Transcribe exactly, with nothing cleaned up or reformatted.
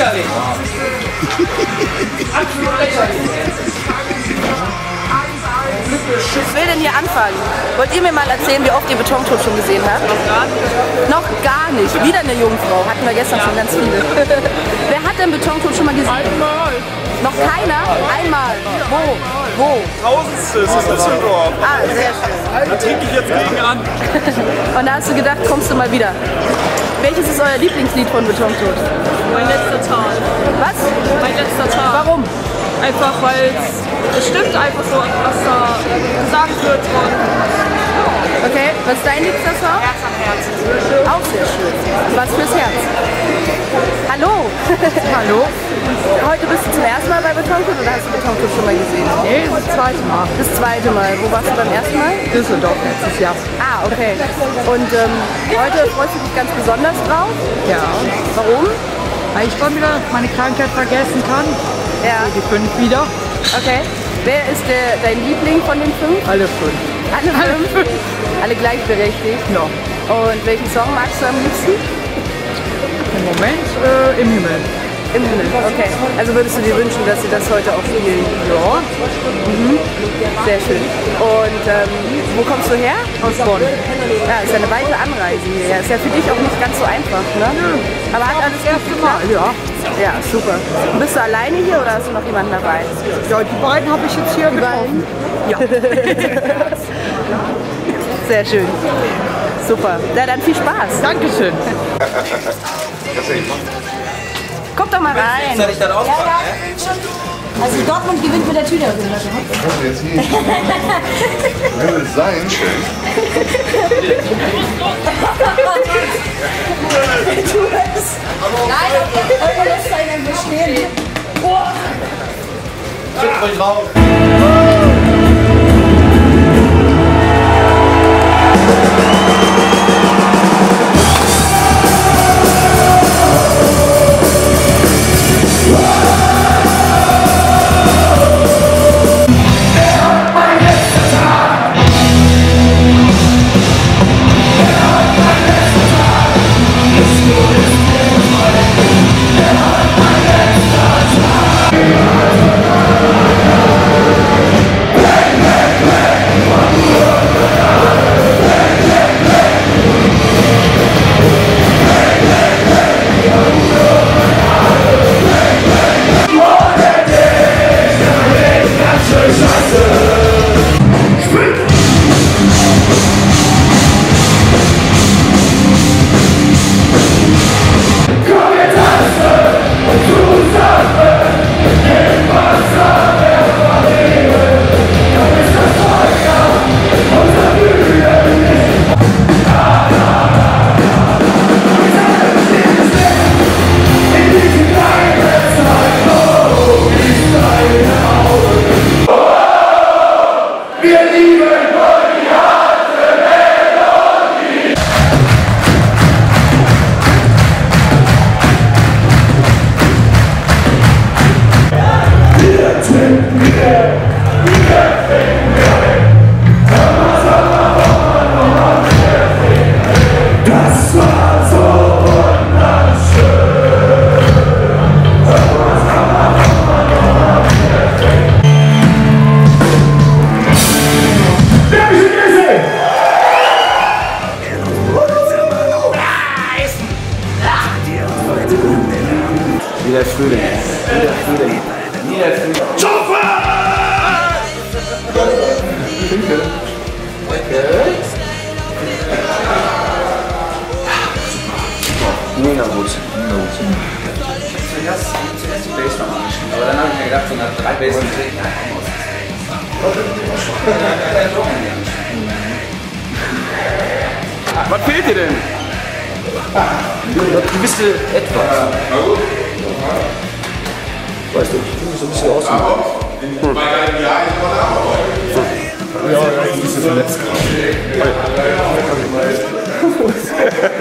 lächerlich. Absolut lächerlich. Was will denn hier anfangen? Wollt ihr mir mal erzählen, wie oft ihr Betontod schon gesehen habt? Noch gar nicht. Noch gar nicht. Wieder eine Jungfrau. Hatten wir gestern schon ganz viele. Wer hat denn Betontod schon mal gesehen? Einmal. Noch keiner? Einmal. Wo? Wo? Tausendstes ist Düsseldorf. Ah, sehr schön. Da trinke ich jetzt gegen an. Und da hast du gedacht, kommst du mal wieder. Welches ist euer Lieblingslied von Betontod? Mein letzter Tag. Was? Mein letzter Tag. Warum? Einfach weil es stimmt einfach so, was da gesagt wird. Und Okay, was ist dein liebster Song? Herz am Herzen. Auch sehr schön. Was fürs Herz. Hallo. Hallo? Heute bist du zum ersten Mal bei Betontod oder hast du Betontod schon mal gesehen? Nee, das zweite Mal. Das zweite Mal. Wo warst du beim ersten Mal? Düsseldorf letztes Jahr. Ah, okay. Und ähm, heute freust du dich ganz besonders drauf? Ja. Warum? Weil ich schon wieder meine Krankheit vergessen kann. Ja. Die fünf wieder. Okay. Wer ist der, dein Liebling von den fünf? Alle fünf. Alle fünf? Alle gleichberechtigt? Ja. Und welchen Song magst du am liebsten? Im Moment äh, im Himmel. Im Himmel, okay. Also würdest du dir wünschen, dass sie das heute auch spielen? Ja. Mhm. Sehr schön. Und ähm, wo kommst du her? Aus Bonn. Ja, ist ja eine weite Anreise hier. Ist ja für dich auch nicht ganz so einfach, ne? Ja. Aber hat alles Das erste Mal, ja. Ja, super. Und bist du alleine hier oder hast du noch jemanden dabei? Ja, die beiden habe ich jetzt hier getroffen. Ja. Sehr schön. Super. Na dann viel Spaß. Dankeschön. Guck doch mal rein. Soll ich dann auspacken? Ja, ja, ich will schon. Also Dortmund gewinnt mit der Tüte. Das muss jetzt nicht. Wenn es sein, schön. Tu es. Nein, okay, lässt einen bestehen. Boah. Schickt euch drauf. Wie der Frühling. Wie der Frühling. Wie der Frühling. Schaufe! Mega gut. Mega gut. Zuerst, zuerst die Bassdrum angeschrieben, aber dann habe ich mir gedacht, so nach drei Bassdrum kriege ich einfach aus. Was fehlt dir denn? Du bist etwas. Weißt du, ich finde mich so ein bisschen aus. Hm. Ja, ja, ich bin ein bisschen verletzt.